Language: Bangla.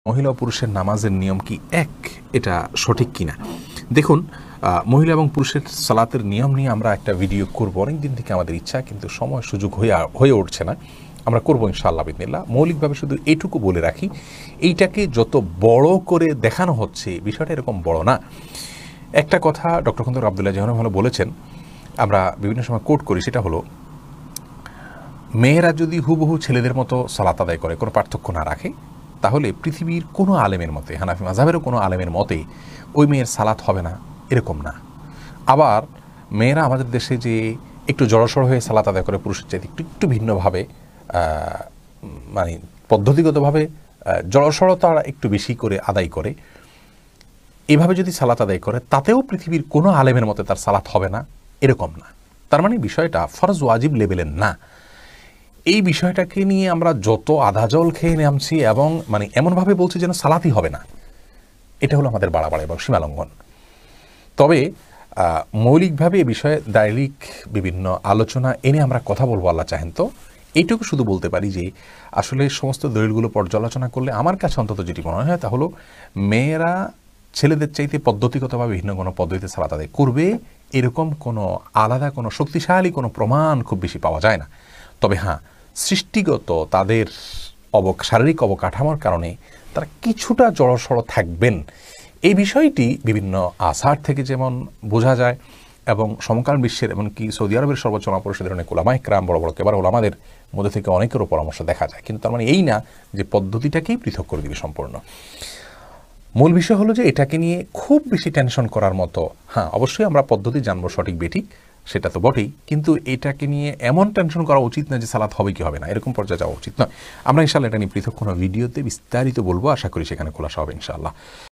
মহিলা ও পুরুষের নামাজের নিয়ম কি এক, এটা সঠিক কিনা? দেখুন, মহিলা এবং পুরুষের সালাতের নিয়ম নিয়ে আমরা একটা ভিডিও করবো, অনেক দিন থেকে আমাদের ইচ্ছা, কিন্তু সময় সুযোগ হয়ে উঠছে না। আমরা করবো ইনশাআল্লাহ বিদিনিল্লাহ। মৌলিকভাবে শুধু এইটুকু বলে রাখি, এইটাকে যত বড় করে দেখানো হচ্ছে, বিষয়টা এরকম বড় না। একটা কথা ডক্টর খন্দকার আব্দুল্লাহ জাহান ভালো বলেছেন, আমরা বিভিন্ন সময় কোট করি, সেটা হলো মেয়েরা যদি হুবহু ছেলেদের মতো সালাত আদায় করে, কোনো পার্থক্য না রাখে, তাহলে পৃথিবীর কোনো আলেমের মতে, হানাফি মাযহাবেরও কোনো আলেমের মতে ওই মেয়ের সালাত হবে না, এরকম না। আবার মেয়েরা আমাদের দেশে যে একটু জড়সড় হয়ে সালাত আদায় করে পুরুষের চাইতে একটু ভিন্নভাবে, মানে পদ্ধতিগতভাবে জড়সড়তা একটু বেশি করে আদায় করে, এভাবে যদি সালাত আদায় করে, তাতেও পৃথিবীর কোনো আলেমের মতে তার সালাত হবে না, এরকম না। তার মানে বিষয়টা ফরজ ওয়াজিব লেভেলের না। এই বিষয়টাকে নিয়ে আমরা যত আধা জল খেয়ে নামছি এবং মানে এমনভাবে বলছি যেন সালাতই হবে না, এটা হলো আমাদের বাড়াবাড়ি এবং সীমালঙ্ঘন। তবে মৌলিকভাবে এ বিষয়ে দায়িক বিভিন্ন আলোচনা এনে আমরা কথা বলবো, আল্লাহ চাহেন তো। এইটুকু শুধু বলতে পারি যে আসলে সমস্ত দলিলগুলো পর্যালোচনা করলে আমার কাছে অন্তত যেটি মনে হয় তা হলো, মেয়েরা ছেলেদের চাইতে পদ্ধতিগতভাবে ভিন্ন কোনো পদ্ধতিতে সালাত আদায় করবে, এরকম কোনো আলাদা কোনো শক্তিশালী কোনো প্রমাণ খুব বেশি পাওয়া যায় না। তবে হ্যাঁ, সৃষ্টিগত তাদের শারীরিক অবকাঠামোর কারণে তারা কিছুটা জড়সড় থাকবেন, এই বিষয়টি বিভিন্ন আসার থেকে যেমন বোঝা যায়, এবং সমকালীন বিশ্বের এমনকি সৌদি আরবের সর্বোচ্চ পরিষদের অনেক ওলামা ইকরাম, বড় বড় কেবার ওলামাদের মধ্যে থেকে অনেকেরও পরামর্শ দেখা যায়। কিন্তু তার মানে এই না যে পদ্ধতিটাকেই পৃথক করে দিবে সম্পূর্ণ। মূল বিষয় হলো যে এটাকে নিয়ে খুব বেশি টেনশন করার মতো, হ্যাঁ অবশ্যই আমরা পদ্ধতি জানবো সঠিক বেঠিক, সেটা তো বটেই, কিন্তু এটাকে নিয়ে এমন টেনশন করা উচিত না যে সালাত হবে কি হবে না, এরকম পর্যায়ে যাওয়া উচিত নয়। আমরা ইনশাআল্লাহ এটা নিয়ে পৃথক কোনো ভিডিওতে বিস্তারিত বলবো, আশা করি সেখানে খোলাসা হবে ইনশাআল্লাহ।